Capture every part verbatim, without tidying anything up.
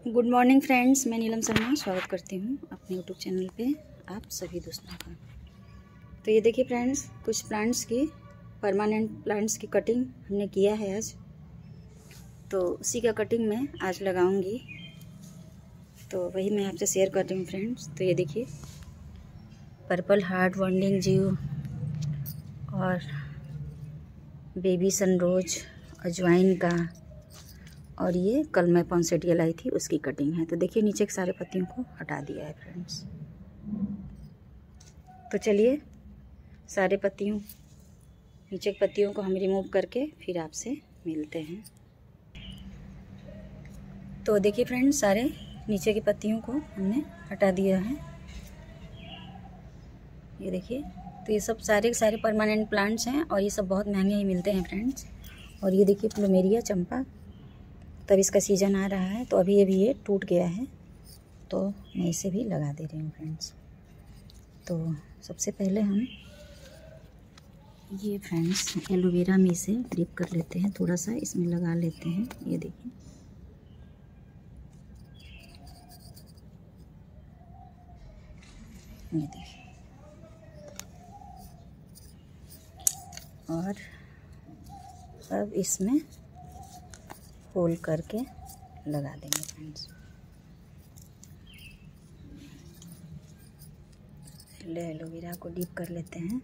Good morning friends, मैं नीलम शर्मा स्वागत करती हूँ अपने यूट्यूब चैनल पे आप सभी दोस्तों का। तो ये देखिए फ्रेंड्स, कुछ प्लांट्स की परमानेंट प्लांट्स की कटिंग हमने किया है आज, तो उसी का कटिंग मैं आज लगाऊंगी, तो वही मैं आपसे शेयर कर रही हूँ फ्रेंड्स। तो ये देखिए पर्पल हार्ट वॉन्डिंग जीव और बेबी सनरोज अजवाइन का, और ये कल मैं पॉन्सेटिया लाई थी उसकी कटिंग है। तो देखिए नीचे के सारे पत्तियों को हटा दिया है फ्रेंड्स। तो चलिए सारे पत्तियों नीचे के पत्तियों को हम रिमूव करके फिर आपसे मिलते हैं। तो देखिए फ्रेंड्स, सारे नीचे की पत्तियों को हमने हटा दिया है। ये देखिए, तो ये सब सारे के सारे परमानेंट प्लांट्स हैं और ये सब बहुत महंगे ही मिलते हैं फ्रेंड्स। और ये देखिए प्लूमेरिया चंपा, तब इसका सीज़न आ रहा है, तो अभी अभी ये टूट गया है, तो मैं इसे भी लगा दे रही हूँ फ्रेंड्स। तो सबसे पहले हम ये फ्रेंड्स एलोवेरा में इसे डिप कर लेते हैं, थोड़ा सा इसमें लगा लेते हैं। ये देखिए, ये देखिए, और अब इसमें होल करके लगा देंगे फ्रेंड्स। पहले एलोवेरा को डीप कर लेते हैं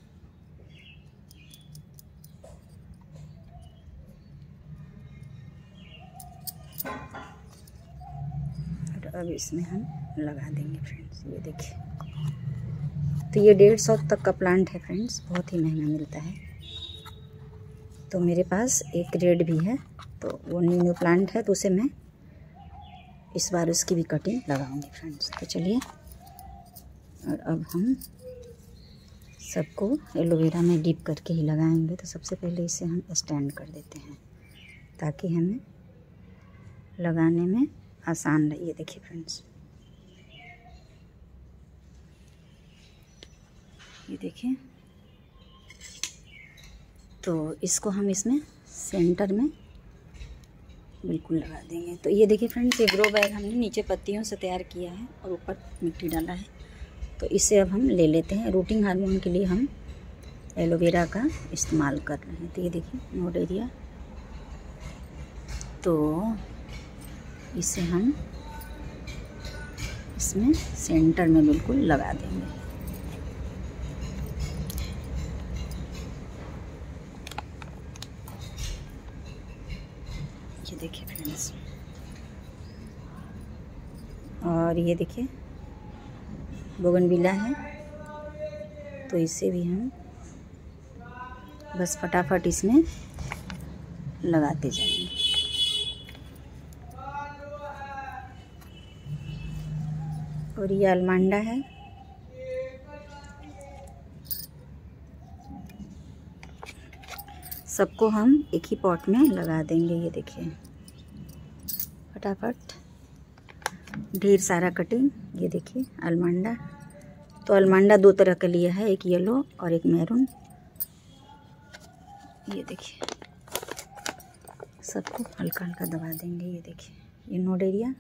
और अब इसमें हम लगा देंगे फ्रेंड्स। ये देखिए, तो ये डेढ़ सौ तक का प्लांट है फ्रेंड्स, बहुत ही महंगा मिलता है। तो मेरे पास एक रेड भी है, तो वो न्यू प्लांट है, तो उसे मैं इस बार उसकी भी कटिंग लगाऊंगी फ्रेंड्स। तो चलिए, और अब हम सबको एलोवेरा में डीप करके ही लगाएंगे। तो सबसे पहले इसे हम स्टैंड कर देते हैं ताकि हमें लगाने में आसान रहे। ये देखिए फ्रेंड्स, ये देखिए, तो इसको हम इसमें सेंटर में बिल्कुल लगा देंगे। तो ये देखिए फ्रेंड्स, ये ग्रो बैग हमने नीचे पत्तियों से तैयार किया है और ऊपर मिट्टी डाला है, तो इसे अब हम ले लेते हैं। रूटिंग हार्मोन के लिए हम एलोवेरा का इस्तेमाल कर रहे हैं। तो ये देखिए नोड एरिया, तो इसे हम इसमें सेंटर में बिल्कुल लगा देंगे। ये देखिए फ्रेंड्स, और ये देखिए बोगनविला है, तो इसे भी हम बस फटाफट इसमें लगाते जाएंगे। और ये अलमांडा है, सबको हम एक ही पॉट में लगा देंगे। ये देखिए फटाफट ढेर सारा कटिंग। ये देखिए अलमांडा, तो अलमांडा दो तरह का लिया है, एक येलो और एक मैरून। ये देखिए सबको हल्का हल्का दबा देंगे। ये देखिए ये नोड एरिया,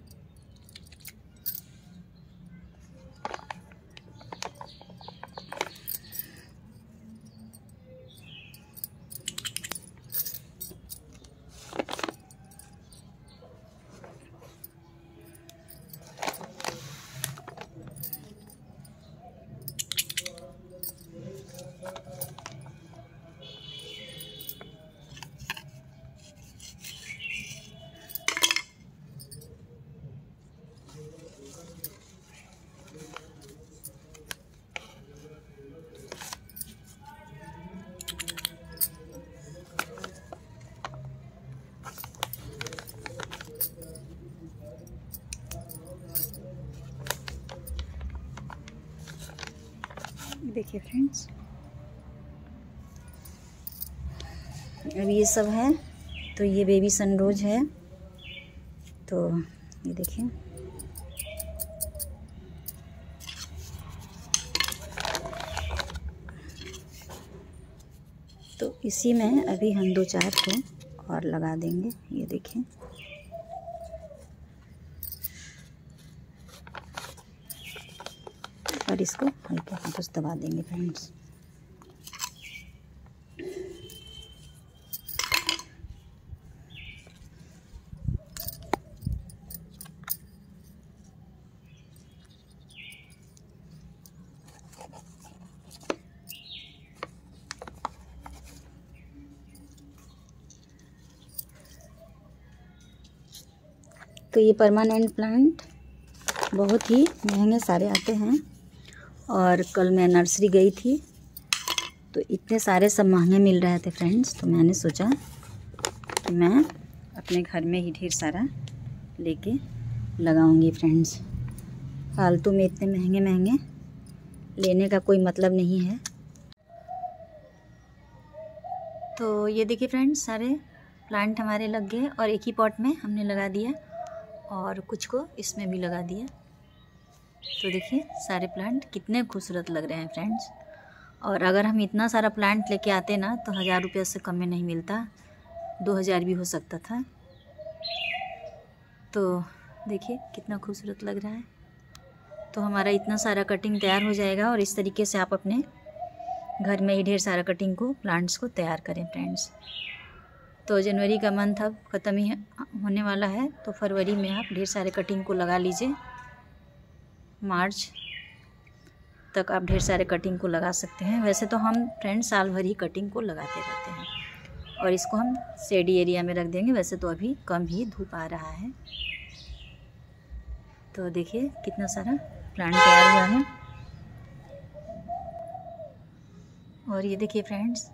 देखिए फ्रेंड्स, अब ये सब है। तो ये बेबी सनरोज है, तो ये देखिए, तो इसी में अभी हम दो चार को और लगा देंगे। ये देखिए, और इसको हल्के हाथों से दबा देंगे फ्रेंड्स। तो ये परमानेंट प्लांट बहुत ही महंगे सारे आते हैं, और कल मैं नर्सरी गई थी तो इतने सारे सब महंगे मिल रहे थे फ्रेंड्स, तो मैंने सोचा कि मैं अपने घर में ही ढेर सारा लेके लगाऊंगी फ्रेंड्स। फालतू में इतने महंगे महंगे लेने का कोई मतलब नहीं है। तो ये देखिए फ्रेंड्स, सारे प्लांट हमारे लग गए और एक ही पॉट में हमने लगा दिया और कुछ को इसमें भी लगा दिया। तो देखिए सारे प्लांट कितने खूबसूरत लग रहे हैं फ्रेंड्स। और अगर हम इतना सारा प्लांट लेके आते ना तो हज़ार रुपये से कम में नहीं मिलता, दो हज़ार भी हो सकता था। तो देखिए कितना खूबसूरत लग रहा है। तो हमारा इतना सारा कटिंग तैयार हो जाएगा, और इस तरीके से आप अपने घर में ही ढेर सारा कटिंग को प्लांट्स को तैयार करें फ्रेंड्स। तो जनवरी का मंथ अब ख़त्म ही होने वाला है, तो फरवरी में आप ढेर सारे कटिंग को लगा लीजिए। मार्च तक आप ढेर सारे कटिंग को लगा सकते हैं। वैसे तो हम फ्रेंड्स साल भर ही कटिंग को लगाते रहते हैं, और इसको हम शेडी एरिया में रख देंगे। वैसे तो अभी कम ही धूप आ रहा है। तो देखिए कितना सारा प्लांट तैयार हुआ है। और ये देखिए फ्रेंड्स,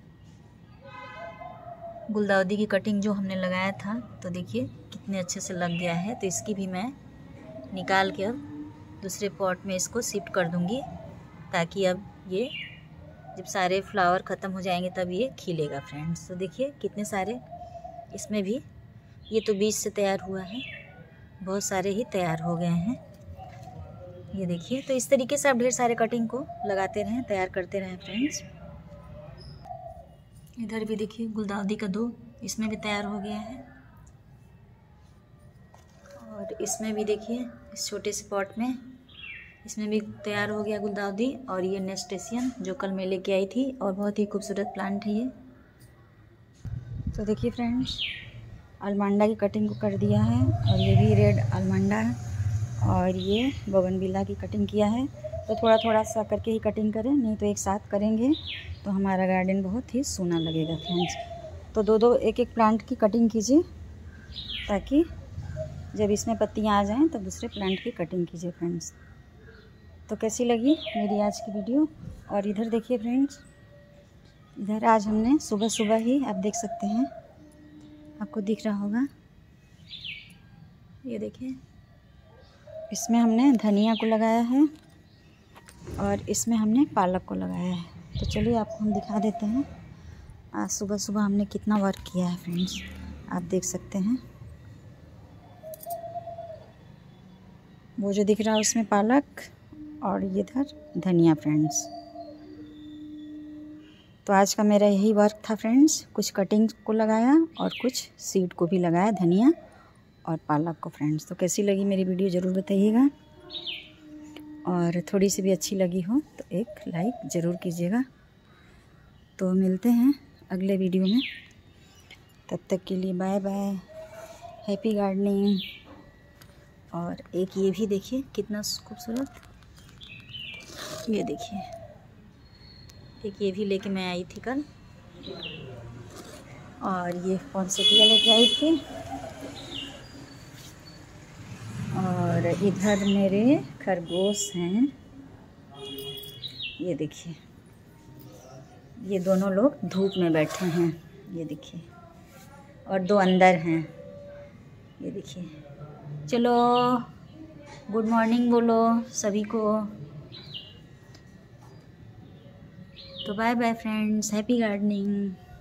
गुलदाउदी की कटिंग जो हमने लगाया था, तो देखिए कितने अच्छे से लग गया है। तो इसकी भी मैं निकाल के अब दूसरे पॉट में इसको शिफ्ट कर दूंगी, ताकि अब ये जब सारे फ्लावर ख़त्म हो जाएंगे तब ये खिलेगा फ्रेंड्स। तो देखिए कितने सारे इसमें भी, ये तो बीज से तैयार हुआ है, बहुत सारे ही तैयार हो गए हैं। ये देखिए, तो इस तरीके से आप ढेर सारे कटिंग को लगाते रहें, तैयार करते रहें फ्रेंड्स। इधर भी देखिए गुलदाउदी का दो इसमें भी तैयार हो गया है, और इसमें भी देखिए इस छोटे से पॉट में इसमें भी तैयार हो गया गुलदाउदी। और ये नेस्टेशियन जो कल मैं लेके आई थी, और बहुत ही खूबसूरत प्लांट है ये। तो देखिए फ्रेंड्स, अलमांडा की कटिंग को कर दिया है, और ये भी रेड अलमांडा है, और ये बोगनविला की कटिंग किया है। तो थोड़ा थोड़ा सा करके ही कटिंग करें, नहीं तो एक साथ करेंगे तो हमारा गार्डन बहुत ही सोना लगेगा फ्रेंड्स। तो दो दो एक एक प्लांट की कटिंग कीजिए, ताकि जब इसमें पत्तियां आ जाएं तब दूसरे प्लांट की कटिंग कीजिए फ्रेंड्स। तो कैसी लगी मेरी आज की वीडियो। और इधर देखिए फ्रेंड्स, इधर आज हमने सुबह सुबह ही, आप देख सकते हैं, आपको दिख रहा होगा, ये देखिए इसमें हमने धनिया को लगाया है, और इसमें हमने पालक को लगाया है। तो चलिए आपको हम दिखा देते हैं आज सुबह सुबह हमने कितना वर्क किया है फ्रेंड्स, आप देख सकते हैं। वो जो दिख रहा है उसमें पालक, और इधर धनिया फ्रेंड्स। तो आज का मेरा यही वर्क था फ्रेंड्स, कुछ कटिंग को लगाया और कुछ सीड को भी लगाया, धनिया और पालक को फ्रेंड्स। तो कैसी लगी मेरी वीडियो ज़रूर बताइएगा, और थोड़ी सी भी अच्छी लगी हो तो एक लाइक ज़रूर कीजिएगा। तो मिलते हैं अगले वीडियो में, तब तक के लिए बाय बाय, हैप्पी गार्डनिंग। और एक ये भी देखिए कितना खूबसूरत, ये देखिए एक ये भी लेके मैं आई थी कल, और ये पॉन्सेटिया लेके आई थी। और इधर मेरे खरगोश हैं, ये देखिए, ये दोनों लोग धूप में बैठे हैं, ये देखिए, और दो अंदर हैं, ये देखिए। चलो गुड मॉर्निंग बोलो सभी को। तो bye bye friends, happy gardening.